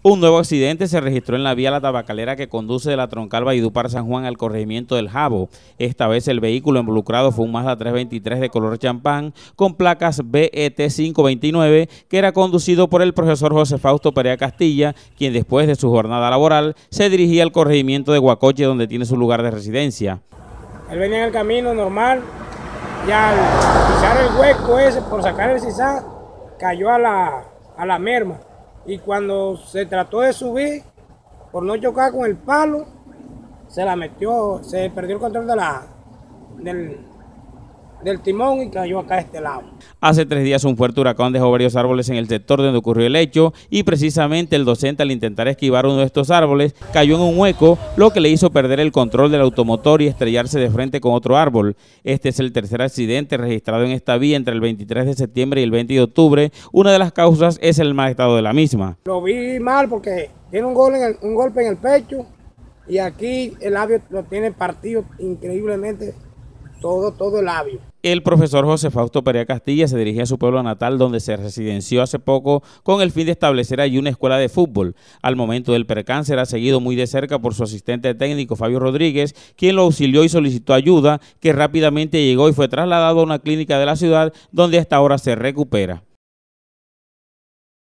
Un nuevo accidente se registró en la vía La Tabacalera que conduce de la troncal Valledupar San Juan al corregimiento del Jabo. Esta vez el vehículo involucrado fue un Mazda 323 de color champán con placas BET 529 que era conducido por el profesor José Fausto Perea Castilla, quien después de su jornada laboral se dirigía al corregimiento de Guacoche, donde tiene su lugar de residencia. Él venía en el camino normal y al pisar el hueco ese por sacar el sisal cayó a la merma. Y cuando se trató de subir, por no chocar con el palo, se la metió, se perdió el control del timón y cayó acá a este lado. Hace 3 días un fuerte huracán dejó varios árboles en el sector donde ocurrió el hecho y precisamente el docente, al intentar esquivar uno de estos árboles, cayó en un hueco, lo que le hizo perder el control del automotor y estrellarse de frente con otro árbol. Este es el tercer accidente registrado en esta vía entre el 23 de septiembre y el 20 de octubre. Una de las causas es el mal estado de la misma. Lo vi mal porque tiene un golpe en el pecho y aquí el labio lo tiene partido increíblemente, todo el labio. El profesor José Fausto Perea Castilla se dirigía a su pueblo natal, donde se residenció hace poco con el fin de establecer allí una escuela de fútbol. Al momento del percance era seguido muy de cerca por su asistente técnico Fabio Rodríguez, quien lo auxilió y solicitó ayuda, que rápidamente llegó y fue trasladado a una clínica de la ciudad, donde hasta ahora se recupera.